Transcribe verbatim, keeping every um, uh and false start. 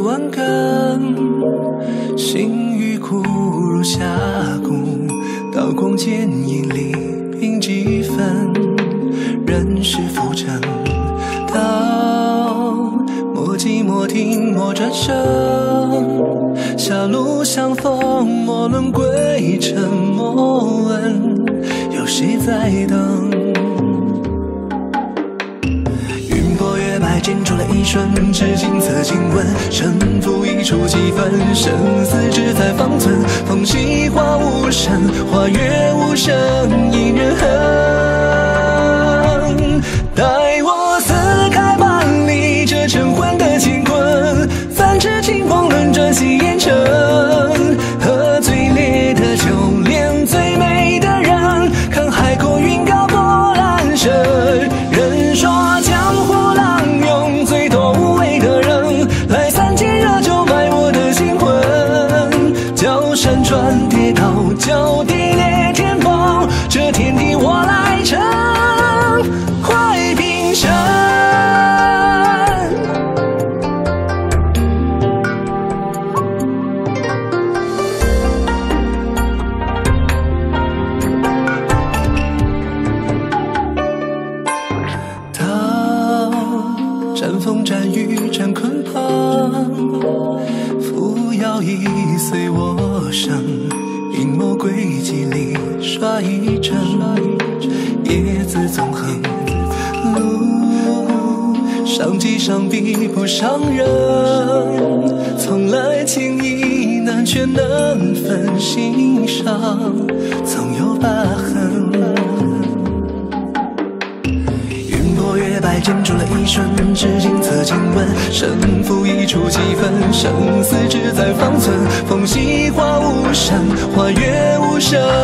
万根，心欲苦如峡谷，刀光剑影里拼几分，人世浮沉，到莫急莫停莫转身，狭路相逢莫论归程，莫问有谁在等。云波月白剪出了一瞬，至今此经文，胜负一触即分，生死只在方寸。风息花无声，花月无声，一人哼。待我撕开万里这晨昏的乾坤，泛至清风轮转洗烟尘，喝最烈的酒，恋最美的人，看海阔云高波澜深。人说江湖浪涌，最多无畏的人，来三千热酒埋我的心魂。叫山川跌倒，叫地裂天崩，这天地我来撑，快平生。战风战雨战捆绑，扶摇一随我生，阴谋诡计里刷一针，叶子纵横，路上记上笔不伤人，从来情意难却难分，心上总有疤痕。月白剪出了一瞬，至今此经文，胜负一触即分，生死只在方寸。风息花无声，花月无声。